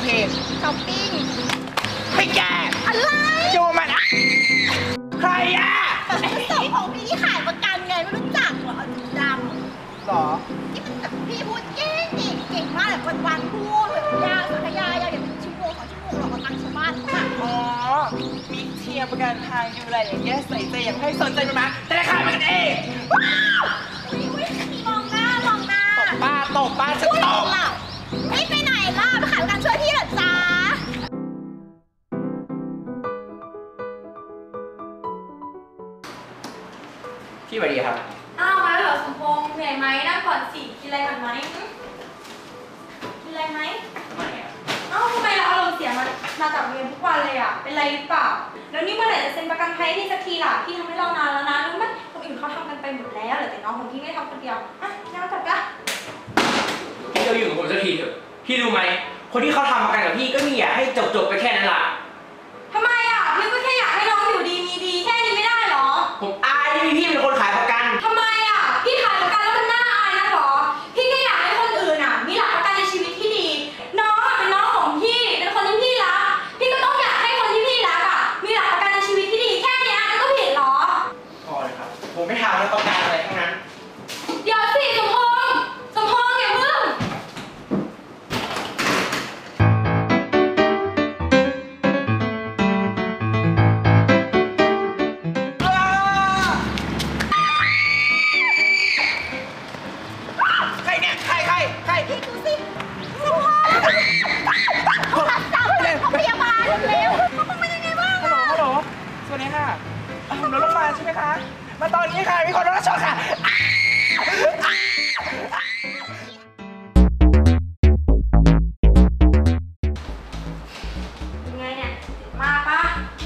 พี่ช้อปปิ้งไม่แกอะไรดูมันใครอ่ะส่งของพี่ที่ขายประกันไงไม่รู้จักเหรอดหรอที่มันแบบพี่พูดเก่งมากแบบวันพูดแบบยาวสักยาวอย่าง1 ชั่วโมง 2 ชั่วโมงหรอกประกันชาวบ้านค่ะอ๋อมีเทียประกันภัยดูแลอย่างแย่ใส่ใจอย่างให้สนใจมันมาแต่ราคามันกันเองมองหน้าตบป้าจะตบล่ะไม่ไปไหนล่ะไปขายประกันช่วยพี่เหรอจ๊ะพี่สวัสดีครับอ้าวมาแล้วเหรอสมพงษ์เหนื่อยไหมนั่งก่อนสิกินอะไรก่อนไหมกินอะไรไหมทำไมอ่ะอ้าวทำไมเราอารมณ์เสียมาจากเรียนทุกวันเลยอ่ะเป็นไรหรือเปล่าแล้วนี่เมื่อไหร่จะเซ็นประกันภัยให้สักทีล่ะพี่ทำให้เรานานแล้วนะรู้ไหมคนอื่นเขาทำกันไปหมดแล้วเหลือแต่น้องของพี่ไม่ทำคนเดียวอ่ะน้องจับกะพี่เราอยู่กับผมสักทีเถอะพี่รู้ไหมคนที่เขาทำประกันกับพี่ก็มีอยากให้จบไปแค่นั้นแหละทำไมอ่ะพี่ก็แค่อยากให้น้องอยู่ดีมีดีแค่นี้ไม่ได้หรอผมอายที่พี่เป็นคนขายประกันทำไมอ่ะพี่ขายประกันแล้วมันน่าอายนะหรอพี่แค่อยากให้คนอื่นอ่ะมีหลักประกันในชีวิตที่ดีน้องเป็นน้องของพี่เป็นคนที่พี่รักพี่ก็ต้องอยากให้คนที่พี่รักอ่ะมีหลักประกันในชีวิตที่ดีแค่นี้มันก็ผิดหรอพอเลยครับผมไม่ทำแล้วประกันอะไรทั้งนั้นเดี๋ยวสิสมพงษ์อย่าเพิ่งพี่ดูสิสมพงษ์จับพยาบาลเร็วเขาเป็นยังไงบ้างฮัลโหลสวัสดีค่ะผมรถโรงพยาบาลใช่ไหมคะมาตอนนี้ค่ะมีคนรถชนค่ะยังไงเนี่ยมาปะ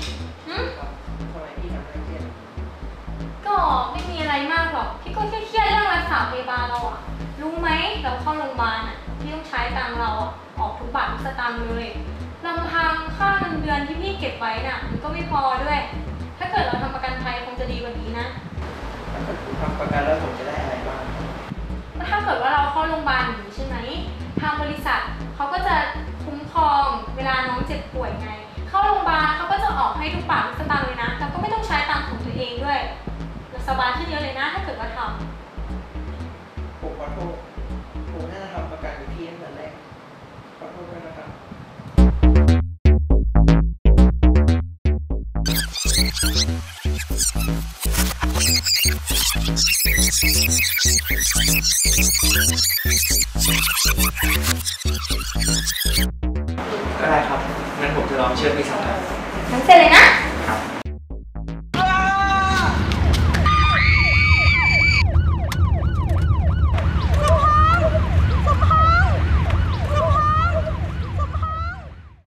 ก็ไม่มีอะไรมากหรอกพี่ก็แค่เครียดเรื่องรักษาพยาบาลเราอะรู้ไหมเราเข้าโรงพยาบาลอะพี่ต้องใช้ตังค์เราอะออกทุกบาททุกสตางค์เลยลำพังค่าเงินเดือนที่พี่เก็บไว้น่ะมันก็ไม่พอด้วย ถ้าเกิดเราทำประกันภัยคงจะดีกว่านี้นะถ้าเกิดผมทำประกันแล้วผมจะได้อะไรบ้างถ้าเกิดว่าเราเข้าโรงพยาบาลอย่างนี้ใช่ไหมทางบริษัทเขาก็จะคุ้มครองเวลาน้องเจ็บป่วยไงเข้าโรงพยาบาลเขาก็จะออกให้ทุกบาททุกสตางค์เลยนะแต่ก็ไม่ต้องใช้ตังค์ของตัวเองด้วยสบายขึ้นเยอะเลยนะถ้าเกิดว่าทำผมขอโทษผมน่าจะทำประกันกับพี่ตั้งแต่แรกขอโทษด้วยนะครับก็ได้ครับงั้นผมจะลองเชิญพี่สัมภาษณ์งั้นเสร็จเลยนะ